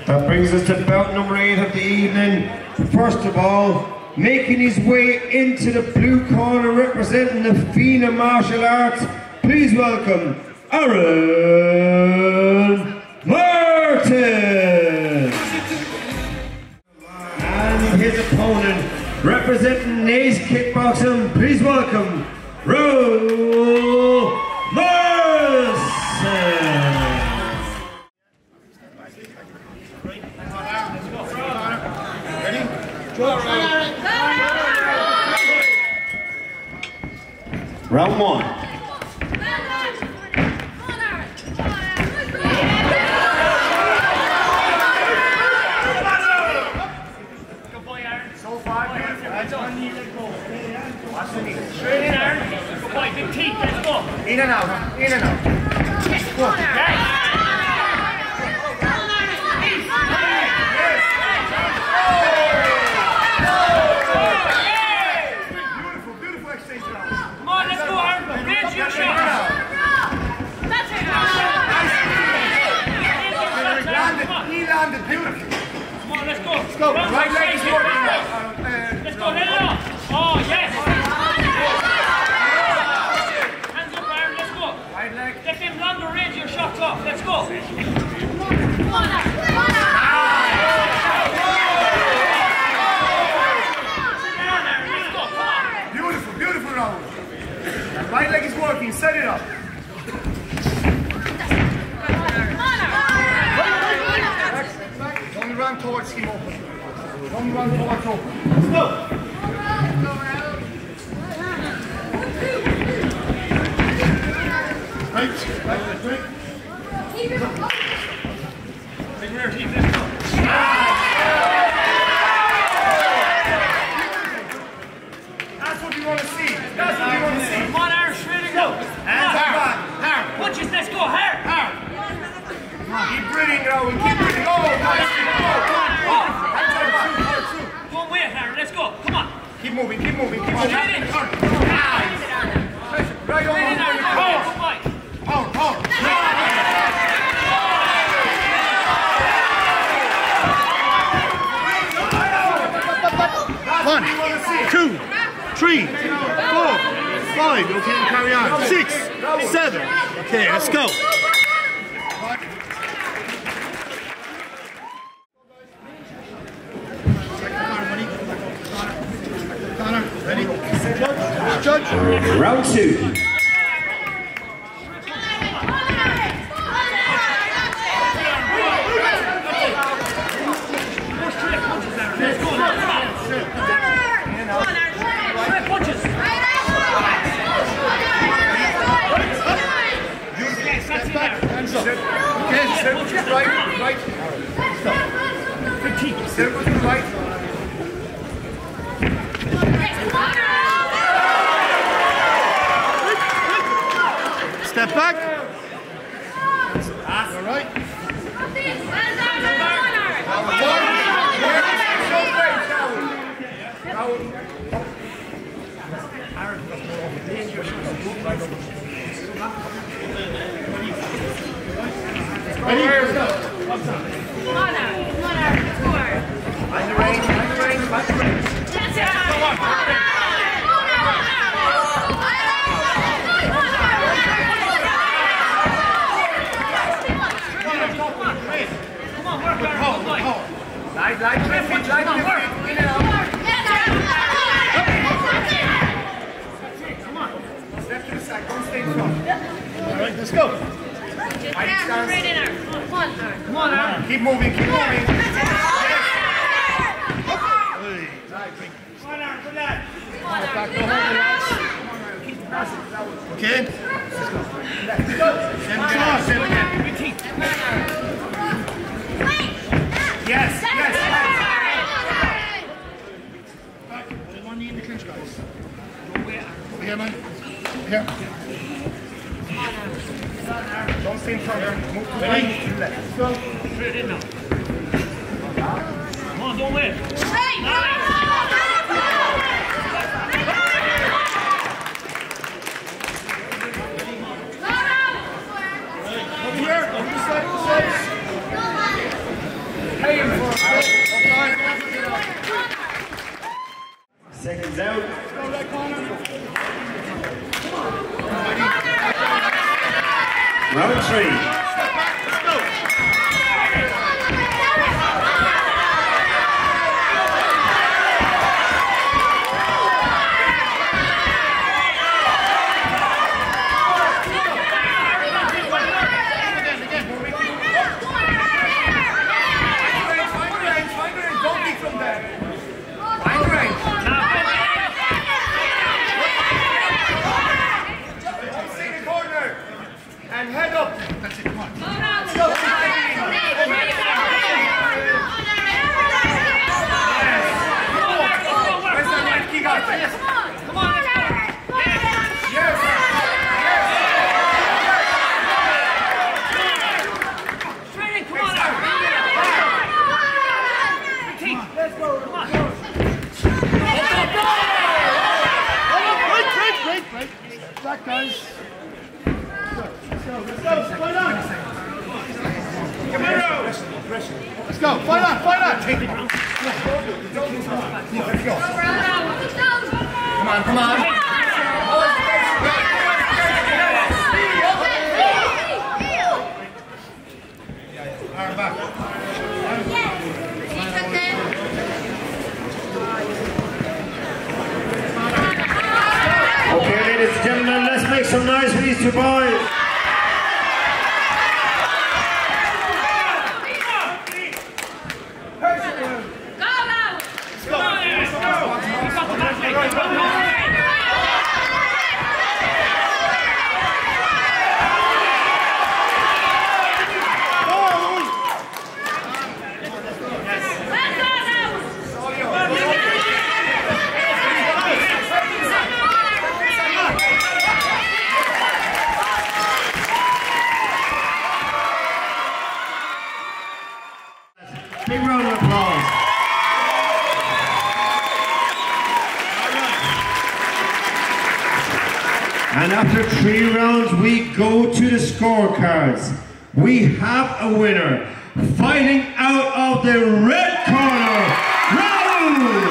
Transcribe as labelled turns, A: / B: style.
A: That brings us to bout number 8 of the evening. First of all, making his way into the blue corner representing the Fianna martial arts, please welcome Raul Muresan. And his opponent representing Naas Kickboxing, please welcome Raul Muresan. Round 1.
B: So far, straight in, Aaron. Good boy, big teeth, let's go. In and out, in and out. Go. Beautiful exchange now. Come on, let's go, Aaron. Finish your shot. That's it. He landed beautifully. Come on, let's go. Let's go. Right leg is working now. Let's go, hit it off. Oh, yes. Hands up, Aaron, let's go. Right leg. Get them longer range your shots off. Let's go. Come on, beautiful round. Right leg is working, set it up. Don't run towards him open. Don't run towards open. Let's go. Right. Big rear team, let's go. That's what you want to see. That's what you want to see. Come on, Aaron, straight and go. Hands up, hard. Punches, let's go, hard. Keep breathing, Raul. Keep breathing. Oh, nice. Don't wait, Aaron. Let's go. Come on. Keep moving. Keep moving. Keep moving. Straight in. Right on. Hold. One, 2, 3, 4, 5. Okay, carry on. 6, 7. Okay, let's go. Ready? Judge.
A: Round 2. Right. Circle to the right. Step back. All right. Ready? Let's go. Come on, score. On the range. That's it. Come on. Work on it. Light, work. In and out. Come on. Step to the side. Don't stay strong. All right, let's go. Come on, Aaron. Keep moving. Come on, Aaron, good lad. Okay. Let's go. Same again. Yes. One knee in the clinch, guys. Over here, man. Here. Don't stay in front here. Move to the right, move to the left. Let's go. Straight in now. Come on, don't wait. Nice. Over here. Over the side. 3.
B: And head up. That's it, come on. Where's that right kick out there? Come on, let's go. Yes. Straight in, come on. Let's go. Come on. Great. Back, guys. Let's go, fight on! Let's go, fight on! Take it. Let's go. Come on. Alright, back.
A: Okay, ladies and gentlemen, let's make some noise for these two boys. Big round of applause. And after 3 rounds, we go to the scorecards. We have a winner. Fighting out of the red corner, Raul